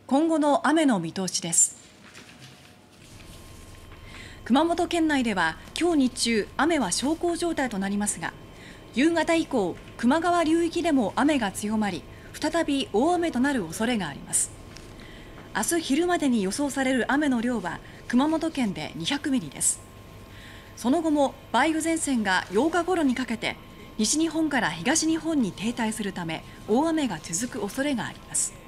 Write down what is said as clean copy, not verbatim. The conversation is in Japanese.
今後の雨の見通しです。熊本県内では今日日中雨は小康状態となりますが、夕方以降球磨川流域でも雨が強まり、再び大雨となる恐れがあります。明日昼までに予想される雨の量は熊本県で200ミリです。その後も梅雨前線が8日頃にかけて西日本から東日本に停滞するため、大雨が続く恐れがあります。